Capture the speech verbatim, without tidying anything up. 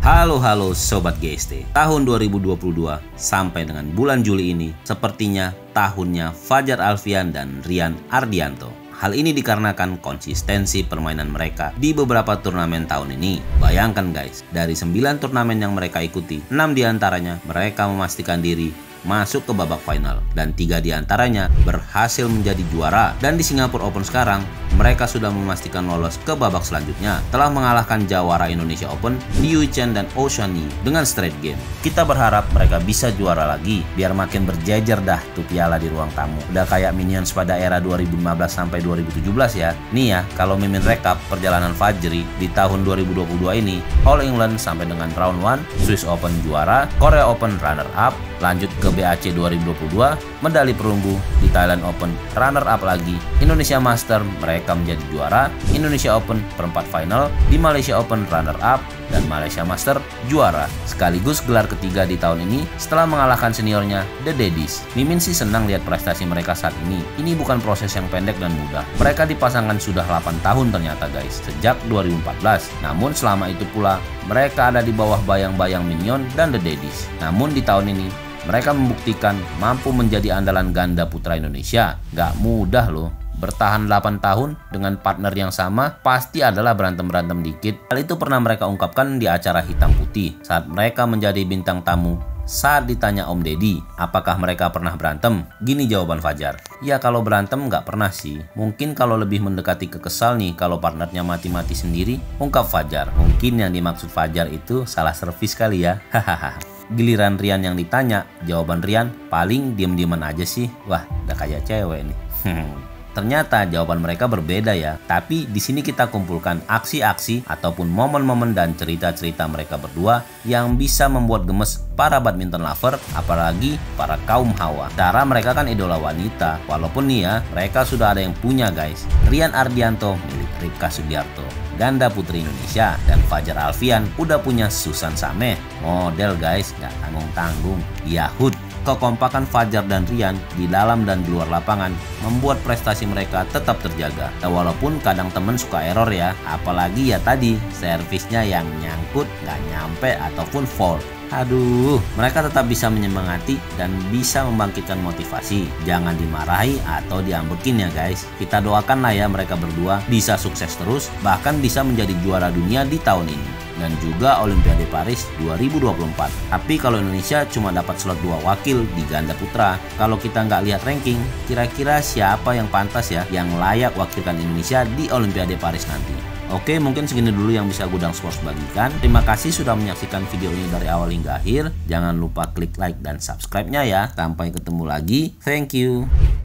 Halo halo Sobat G S T. Tahun dua ribu dua puluh dua sampai dengan bulan Juli ini sepertinya tahunnya Fajar Alfian dan Rian Ardianto. Hal ini dikarenakan konsistensi permainan mereka di beberapa turnamen tahun ini. Bayangkan guys, dari sembilan turnamen yang mereka ikuti, enam diantaranya mereka memastikan diri masuk ke babak final dan tiga diantaranya berhasil menjadi juara. Dan di Singapore Open sekarang mereka sudah memastikan lolos ke babak selanjutnya telah mengalahkan jawara Indonesia Open Liu Chen dan Oceani dengan straight game. Kita berharap mereka bisa juara lagi biar makin berjejer dah tuh piala di ruang tamu. Udah kayak Minions pada era dua ribu lima belas sampai dua ribu tujuh belas ya. Nih ya, kalau Mimin rekap perjalanan Fajri di tahun dua ribu dua puluh dua ini, All England sampai dengan round one, Swiss Open juara, Korea Open runner up, lanjut ke B A C dua ribu dua puluh dua, medali perunggu, di Thailand Open runner up lagi, Indonesia Master mereka menjadi juara, Indonesia Open perempat final, di Malaysia Open runner up, dan Malaysia Master juara. Sekaligus gelar ketiga di tahun ini setelah mengalahkan seniornya The Daddies. Mimin sih senang lihat prestasi mereka saat ini. Ini bukan proses yang pendek dan mudah. Mereka dipasangkan sudah delapan tahun ternyata guys, sejak dua ribu empat belas. Namun selama itu pula mereka ada di bawah bayang-bayang Minion dan The Daddies. Namun di tahun ini mereka membuktikan mampu menjadi andalan ganda putra Indonesia. Gak mudah loh. Bertahan delapan tahun dengan partner yang sama pasti adalah berantem-berantem dikit. Hal itu pernah mereka ungkapkan di acara Hitam Putih saat mereka menjadi bintang tamu. Saat ditanya Om Deddy, apakah mereka pernah berantem? Gini jawaban Fajar. Ya kalau berantem nggak pernah sih. Mungkin kalau lebih mendekati kekesal nih kalau partnernya mati-mati sendiri, ungkap Fajar. Mungkin yang dimaksud Fajar itu salah servis kali ya. Hahaha. Giliran Rian yang ditanya, jawaban Rian paling diem-dieman aja sih. Wah, udah kayak cewek nih. Ternyata jawaban mereka berbeda ya. Tapi di sini kita kumpulkan aksi-aksi ataupun momen-momen dan cerita-cerita mereka berdua yang bisa membuat gemes para badminton lover, apalagi para kaum hawa. Cara mereka kan idola wanita. Walaupun nih ya, mereka sudah ada yang punya guys. Rian Ardianto milik Ripka Sugiarto, ganda putri Indonesia, dan Fajar Alfian udah punya Susan Sameh, model guys, nggak tanggung-tanggung. Yahud. Kekompakan Fajar dan Rian di dalam dan di luar lapangan membuat prestasi mereka tetap terjaga. Nah, walaupun kadang temen suka error ya, apalagi ya tadi servisnya yang nyangkut, nggak nyampe ataupun fault. Aduh, mereka tetap bisa menyemangati dan bisa membangkitkan motivasi. Jangan dimarahi atau diambekin ya guys. Kita doakan lah ya mereka berdua bisa sukses terus, bahkan bisa menjadi juara dunia di tahun ini dan juga Olimpiade Paris dua ribu dua puluh empat. Tapi kalau Indonesia cuma dapat slot dua wakil di ganda putra, kalau kita nggak lihat ranking, kira-kira siapa yang pantas ya yang layak wakilkan Indonesia di Olimpiade Paris nanti? Oke, mungkin segini dulu yang bisa Gudang Sports bagikan. Terima kasih sudah menyaksikan video ini dari awal hingga akhir. Jangan lupa klik like dan subscribe-nya ya. Sampai ketemu lagi. Thank you.